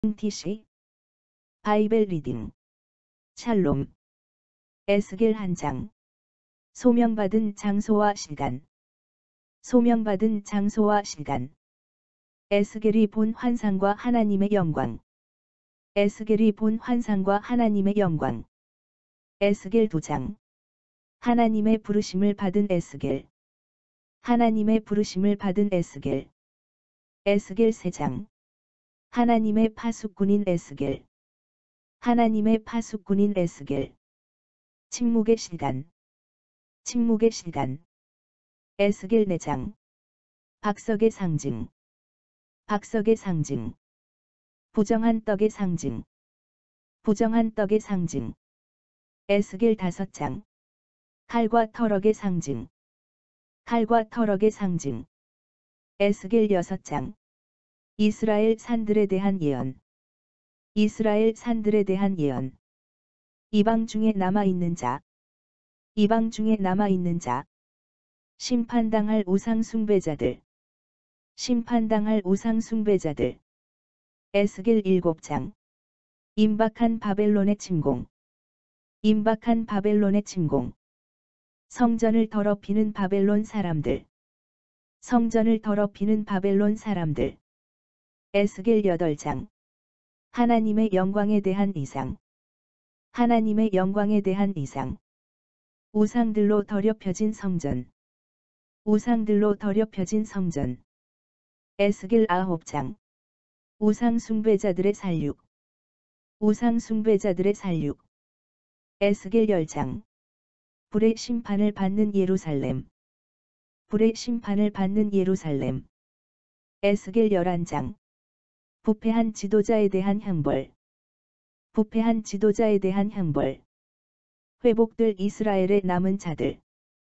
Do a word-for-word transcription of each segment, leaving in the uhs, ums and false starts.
티씨 바이벨 리딩 샬롬 에스겔 한 장 소명받은 장소와 시간 소명받은 장소와 시간 에스겔이 본 환상과 하나님의 영광 에스겔이 본 환상과 하나님의 영광 에스겔 두 장 하나님의 부르심을 받은 에스겔 하나님의 부르심을 받은 에스겔 에스겔 세 장 하나님의 파수꾼인 에스겔 하나님의 파수꾼인 에스겔 침묵의 시간 침묵의 시간 에스겔 네 장 박석의 상징 박석의 상징 부정한 떡의 상징 부정한 떡의 상징 에스겔 다섯 장 칼과 터럭의 상징 칼과 터럭의 상징 에스겔 여섯 장 이스라엘 산들에 대한 예언 이스라엘 산들에 대한 예언 이방 중에 남아있는 자 이방 중에 남아있는 자 심판당할 우상 숭배자들 심판당할 우상 숭배자들 에스겔 일곱 장 임박한 바벨론의 침공 임박한 바벨론의 침공 성전을 더럽히는 바벨론 사람들 성전을 더럽히는 바벨론 사람들 에스겔 여덟 장 하나님의 영광에 대한 이상 하나님의 영광에 대한 이상 우상들로 더럽혀진 성전 우상들로 더럽혀진 성전 에스겔 아홉 장 우상 숭배자들의 살육 우상 숭배자들의 살육 에스겔 열 장 불의 심판을 받는 예루살렘 불의 심판을 받는 예루살렘 에스겔 열한 장 부패한 지도자에 대한 형벌 부패한 지도자에 대한 형벌 회복될 이스라엘의 남은 자들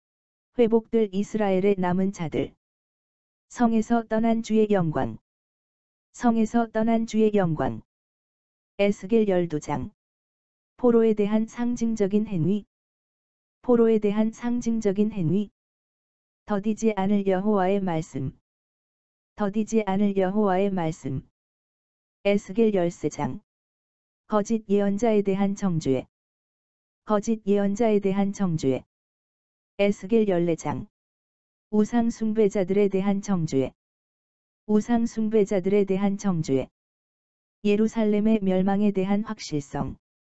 회복될 이스라엘의 남은 자들 성에서 떠난 주의 영광 성에서 떠난 주의 영광 에스겔 열두 장 포로에 대한 상징적인 행위 포로에 대한 상징적인 행위 더디지 않을 여호와의 말씀 더디지 않을 여호와의 말씀 에스겔 열세 장 거짓 예언자에 대한 정죄 거짓 예언자에 대한 정죄 에스겔 열네 장 우상 숭배자들에 대한 정죄 우상 숭배자들에 대한 정죄 예루살렘의 멸망에 대한 확실성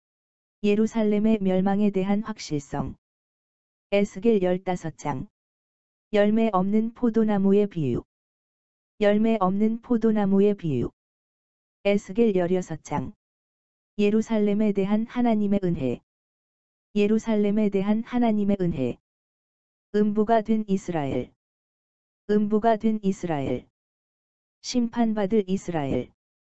예루살렘의 멸망에 대한 확실성 에스겔 열다섯 장 열매 없는 포도나무의 비유 열매 없는 포도나무의 비유 에스겔 열여섯 장 예루살렘에 대한 하나님의 은혜 예루살렘에 대한 하나님의 은혜 음부가 된 이스라엘 음부가 된 이스라엘 심판받을 이스라엘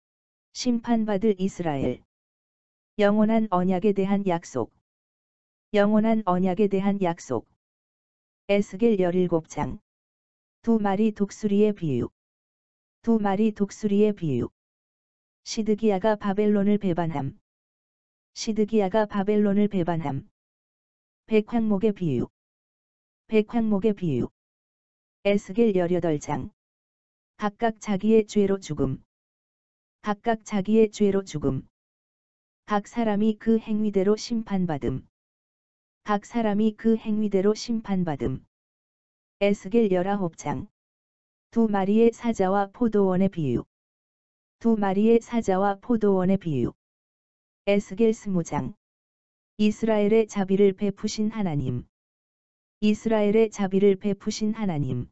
심판받을 이스라엘 영원한 언약에 대한 약속 영원한 언약에 대한 약속 에스겔 열일곱 장 두 마리 독수리의 비유 두 마리 독수리의 비유 시드기야가 바벨론을 배반함 시드기야가 바벨론을 배반함 백황목의 비유 백황목의 비유 에스겔 열여덟 장 각각 자기의 죄로 죽음 각각 자기의 죄로 죽음 각 사람이 그 행위대로 심판받음 각 사람이 그 행위대로 심판받음 에스겔 열아홉 장 두 마리의 사자와 포도원의 비유 두 마리의 사자와 포도원의 비유 에스겔 스무 장 이스라엘의 자비를 베푸신 하나님 이스라엘의 자비를 베푸신 하나님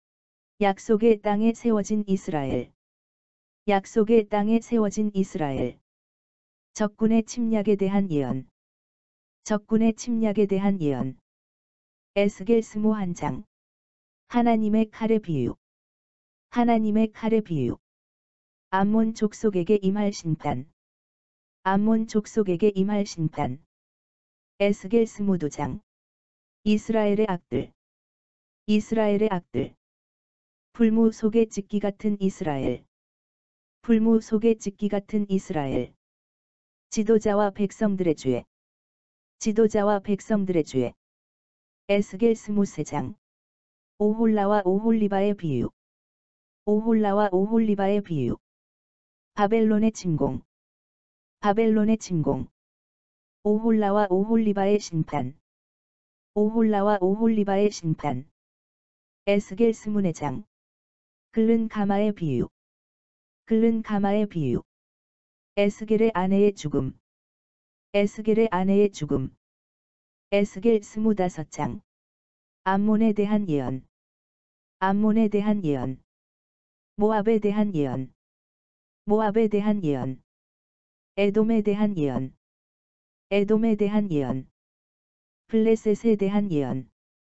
약속의 땅에 세워진 이스라엘 약속의 땅에 세워진 이스라엘 적군의 침략에 대한 예언 적군의 침략에 대한 예언 에스겔 스무한 장 하나님의 칼의 비유 하나님의 칼의 비유 암몬 족속에게 임할 심판 암몬 족속에게 임할 심판 에스겔 스무두 장 이스라엘의 악들 이스라엘의 악들 풀무 속에 찍기 같은 이스라엘 풀무 속에 찍기 같은 이스라엘 지도자와 백성들의 죄 지도자와 백성들의 죄 에스겔 스무세 장 오홀라와 오홀리바의 비유 오홀라와 오홀리바의 비유 바벨론의 침공 바벨론의 침공. 오홀라와 오홀리바의 심판. 오홀라와 오홀리바의 심판. 에스겔 스문의 장. 글른 가마의 비유. 글른 가마의 비유. 에스겔의 아내의 죽음. 에스겔의 아내의 죽음. 에스겔 스무다섯 장. 암몬에 대한 예언. 암몬에 대한 예언. 모압에 대한 예언. 모압에 대한 예언. 에돔에 대한 예언. 에돔에 대한 예언. 블레셋에 대한 예언.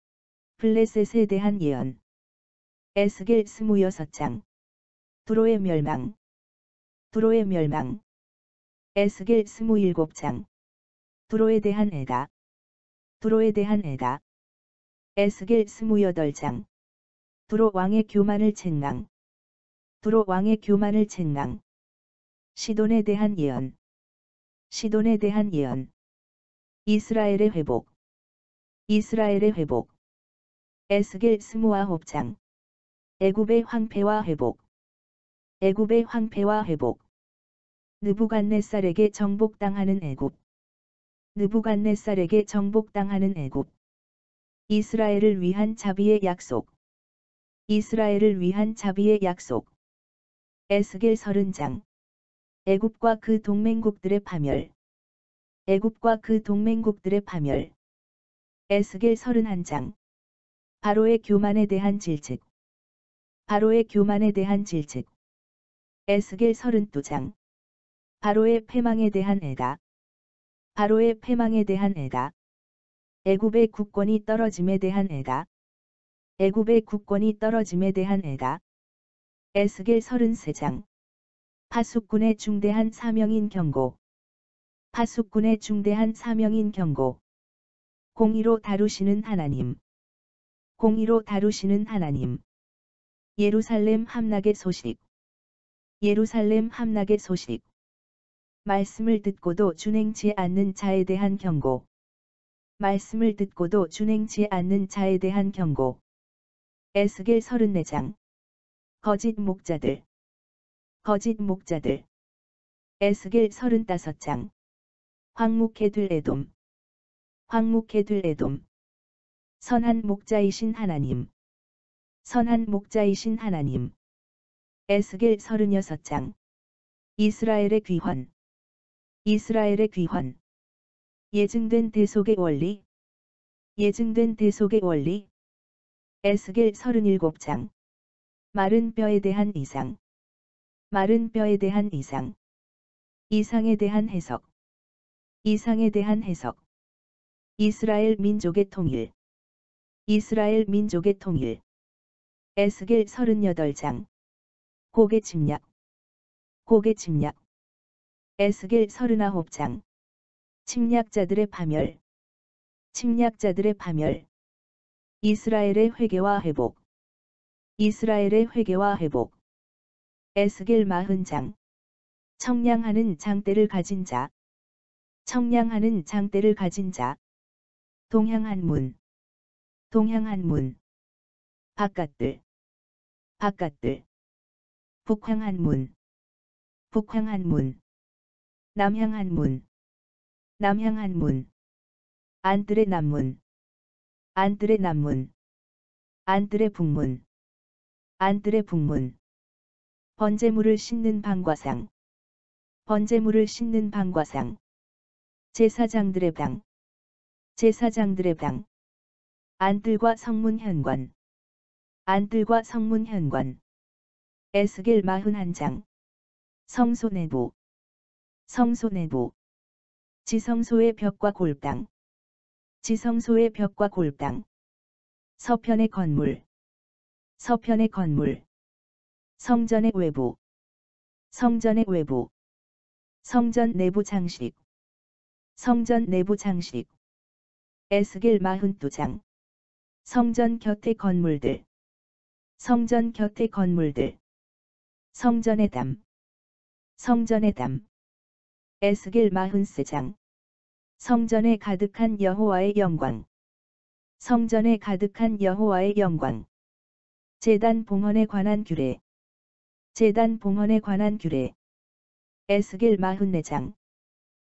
블레셋에 대한 예언. 에스겔 스무여섯 장. 두로의 멸망. 두로의 멸망. 에스겔 스무일곱 장. 두로에 대한 애다. 두로에 대한 애다. 에스겔 스무여덟 장. 두로 왕의 교만을 책망. 두로 왕의 교만을 책망. 시돈에 대한 예언. 시돈에 대한 예언. 이스라엘의 회복. 이스라엘의 회복. 에스겔 스무아홉 장. 애굽의 황폐와 회복. 애굽의 황폐와 회복. 느부갓네살에게 정복당하는 애굽. 느부갓네살에게 정복당하는 애굽. 이스라엘을 위한 자비의 약속. 이스라엘을 위한 자비의 약속. 에스겔 서른 장. 애굽과 그 동맹국들의 파멸. 애굽과 그 동맹국들의 파멸. 에스겔 서른한 장. 바로의 교만에 대한 질책. 바로의 교만에 대한 질책. 에스겔 서른두 장. 바로의 패망에 대한 애다. 바로의 패망에 대한 애다. 애굽의 국권이 떨어짐에 대한 애다. 애굽의 국권이 떨어짐에 대한 애다. 에스겔 서른세 장. 파수꾼의 중대한 사명인 경고. 파수꾼의 중대한 사명인 경고. 공의로 다루시는 하나님. 공의로 다루시는 하나님. 예루살렘 함락의 소식. 예루살렘 함락의 소식. 말씀을 듣고도 준행치 않는 자에 대한 경고. 말씀을 듣고도 준행치 않는 자에 대한 경고. 에스겔 서른네 장. 거짓 목자들. 거짓 목자들. 에스겔 서른다섯 장. 황묵해 들 에돔. 황묵해 들 에돔. 선한 목자이신 하나님. 선한 목자이신 하나님. 에스겔 서른여섯 장. 이스라엘의 귀환. 이스라엘의 귀환. 예증된 대속의 원리. 예증된 대속의 원리. 에스겔 서른일곱 장. 마른 뼈에 대한 이상. 마른 뼈에 대한 이상. 이상에 대한 해석. 이상에 대한 해석. 이스라엘 민족의 통일. 이스라엘 민족의 통일. 에스겔 서른여덟 장. 고개 침략. 고개 침략. 에스겔 서른아홉 장. 침략자들의 파멸. 침략자들의 파멸. 이스라엘의 회개와 회복. 이스라엘의 회개와 회복. 에스겔 마흔 장. 청량하는 장대를 가진 자. 청량하는 장대를 가진 자. 동향한 문. 동향한 문. 바깥들. 바깥들. 북향한 문. 북향한 문. 남향한 문. 남향한 문. 안뜰의 남문. 안뜰의 남문. 안뜰의 북문. 안뜰의 북문. 번제물을 싣는 방과상. 번제물을 싣는 방과상. 제사장들의 방. 제사장들의 방. 안뜰과 성문 현관. 안뜰과 성문 현관. 에스겔 마흔한 장. 성소 내부. 성소 내부. 지성소의 벽과 골당. 지성소의 벽과 골당. 서편의 건물. 서편의 건물. 성전의 외부. 성전의 외부. 성전 내부 장식. 성전 내부 장식. 에스겔 마흔두 장. 성전 곁의 건물들. 성전 곁의 건물들. 성전의 담. 성전의 담. 에스겔 마흔세 장. 성전에 가득한 여호와의 영광. 성전에 가득한 여호와의 영광. 제단 봉헌에 관한 규례. 제단 봉헌에 관한 규례. 에스겔 마흔네 장.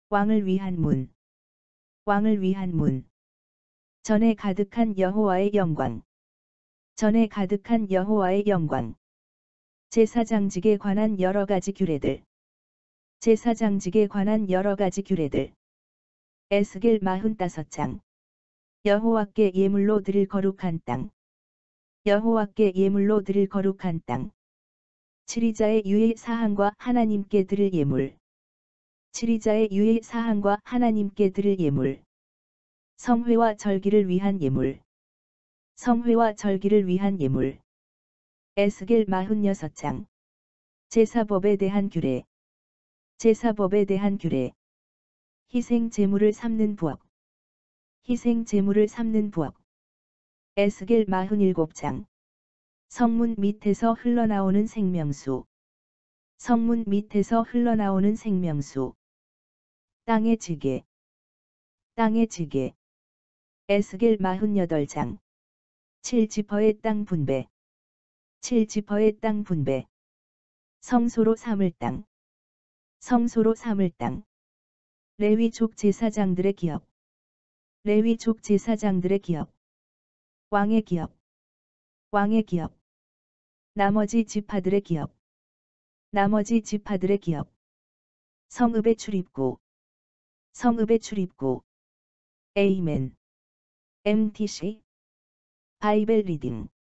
왕을 위한 문. 왕을 위한 문. 전에 가득한 여호와의 영광. 전에 가득한 여호와의 영광. 제사장직에 관한 여러 가지 규례들. 제사장직에 관한 여러 가지 규례들. 에스겔 사십오 장. 여호와께 예물로 드릴 거룩한 땅. 여호와께 예물로 드릴 거룩한 땅. 칠이자의 유의 사항과 하나님께 드릴 예물. 칠이자의 유의 사항과 하나님께 드릴 예물. 성회와 절기를 위한 예물. 성회와 절기를 위한 예물. 에스겔 사십육 장. 제사법에 대한 규례. 제사법에 대한 규례. 희생 제물을 삼는 부엌. 희생 제물을 삼는 부엌. 에스겔 사십칠 장. 성문 밑에서 흘러나오는 생명수. 성문 밑에서 흘러나오는 생명수. 땅의 지게. 땅의 지게. 에스겔 사십팔 장. 칠지파의 땅 분배. 칠지파의 땅 분배. 성소로 삼을 땅. 성소로 삼을 땅. 레위족 제사장들의 기업. 레위족 제사장들의 기업. 왕의 기업. 왕의 기업. 나머지 지파들의 기업. 나머지 지파들의 기업. 성읍의 출입구. 성읍의 출입구. 에이멘. 엠티씨. 바이벨 리딩.